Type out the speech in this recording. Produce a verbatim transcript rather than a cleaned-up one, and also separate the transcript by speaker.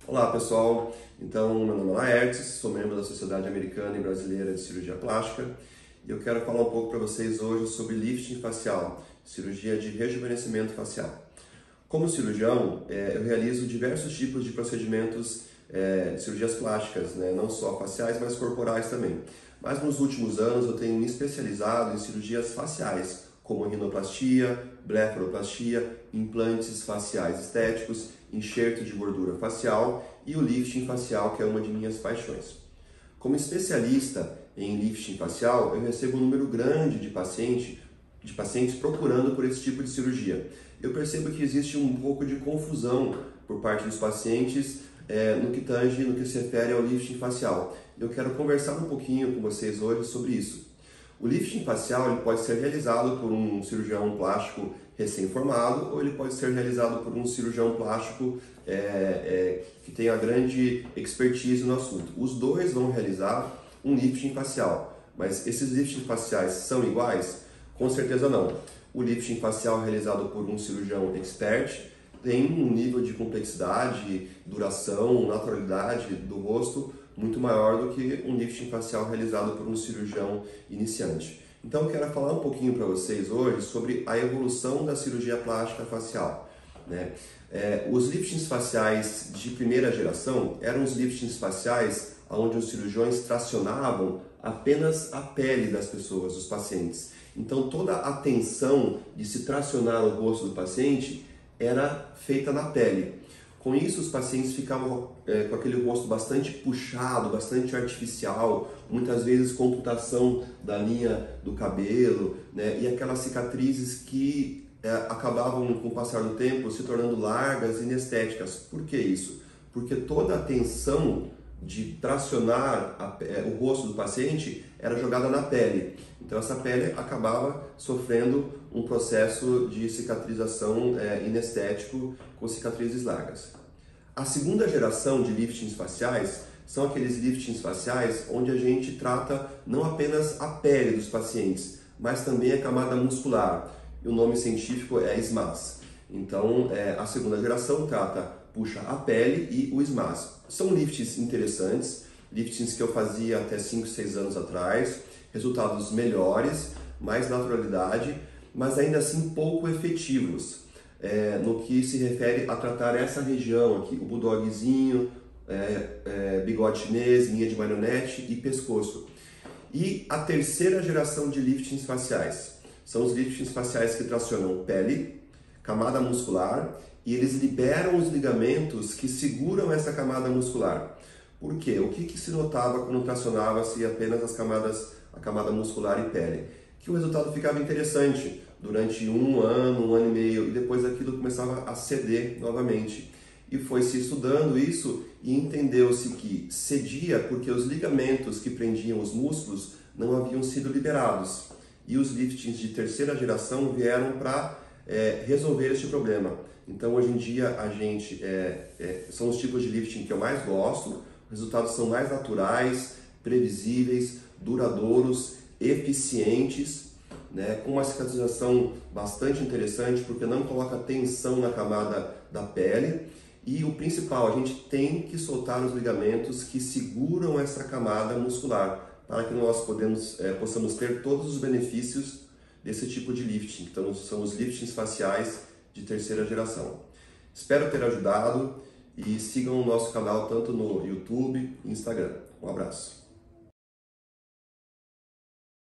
Speaker 1: Olá pessoal, então meu nome é Laertes, sou membro da Sociedade Americana e Brasileira de Cirurgia Plástica e eu quero falar um pouco para vocês hoje sobre lifting facial, cirurgia de rejuvenescimento facial. Como cirurgião, é, eu realizo diversos tipos de procedimentos é, de cirurgias plásticas, né? Não só faciais, mas corporais também. Mas nos últimos anos eu tenho me especializado em cirurgias faciais, como rinoplastia, blefaroplastia, implantes faciais estéticos, enxerto de gordura facial e o lifting facial, que é uma de minhas paixões. Como especialista em lifting facial, eu recebo um número grande de, paciente, de pacientes procurando por esse tipo de cirurgia. Eu percebo que existe um pouco de confusão por parte dos pacientes é, no que tange, no que se refere ao lifting facial. Eu quero conversar um pouquinho com vocês hoje sobre isso. O lifting facial ele pode ser realizado por um cirurgião plástico recém-formado ou ele pode ser realizado por um cirurgião plástico é, é, que tenha grande expertise no assunto. Os dois vão realizar um lifting facial, mas esses liftings faciais são iguais? Com certeza não. O lifting facial realizado por um cirurgião expert tem um nível de complexidade, duração, naturalidade do rosto muito maior do que um lifting facial realizado por um cirurgião iniciante. Então eu quero falar um pouquinho para vocês hoje sobre a evolução da cirurgia plástica facial, né? É, os liftings faciais de primeira geração eram os liftings faciais onde os cirurgiões tracionavam apenas a pele das pessoas, dos pacientes. Então toda a tensão de se tracionar o rosto do paciente era feita na pele. Com isso, os pacientes ficavam é, com aquele rosto bastante puxado, bastante artificial, muitas vezes computação da linha do cabelo, né? E aquelas cicatrizes que é, acabavam, com o passar do tempo, se tornando largas e inestéticas. Por que isso? Porque toda a tensão de tracionar a, é, o rosto do paciente era jogada na pele. Então essa pele acabava sofrendo um processo de cicatrização é, inestético com cicatrizes largas. A segunda geração de liftings faciais são aqueles liftings faciais onde a gente trata não apenas a pele dos pacientes, mas também a camada muscular. E o nome científico é S M A S. Então é, a segunda geração trata, puxa a pele e o S M A S. São liftings interessantes, liftings que eu fazia até cinco, seis anos atrás, resultados melhores, mais naturalidade, mas ainda assim pouco efetivos é, no que se refere a tratar essa região aqui, o bulldogzinho, é, é, bigode chinês, linha de marionete e pescoço. E a terceira geração de liftings faciais são os liftings faciais que tracionam pele, camada muscular, e eles liberam os ligamentos que seguram essa camada muscular. Por quê? O que, que se notava quando tracionava-se apenas as camadas, a camada muscular e pele? Que o resultado ficava interessante durante um ano, um ano e meio, e depois aquilo começava a ceder novamente. E foi-se estudando isso e entendeu-se que cedia porque os ligamentos que prendiam os músculos não haviam sido liberados. E os liftings de terceira geração vieram para é, resolver este problema. Então hoje em dia a gente é, é, são os tipos de lifting que eu mais gosto. Os resultados são mais naturais, previsíveis, duradouros, eficientes, né, com uma cicatrização bastante interessante, porque não coloca tensão na camada da pele. E o principal, a gente tem que soltar os ligamentos que seguram essa camada muscular, para que nós podemos, é, possamos ter todos os benefícios desse tipo de lifting. Então são os liftings faciais de terceira geração. Espero ter ajudado. E sigam o nosso canal tanto no YouTube e Instagram. Um abraço.